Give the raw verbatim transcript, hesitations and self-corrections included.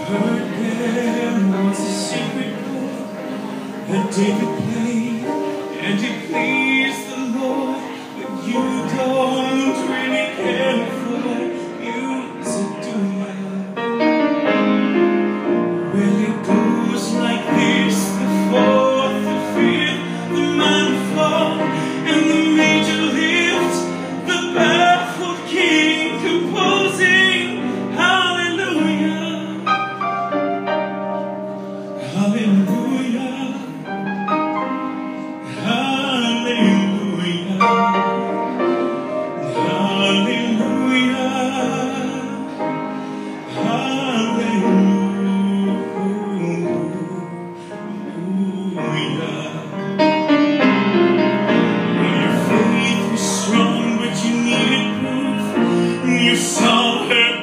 Heard there was a secret chord that David played, and it pleased the Lord, but you don't really care for music, do you? Well, it goes like this: the fourth, the fifth, the minor fall, and the major lift, the baffled king composing hallelujah, hallelujah, hallelujah, hallelujah, hallelujah. Your faith was strong, but you needed proof. You saw her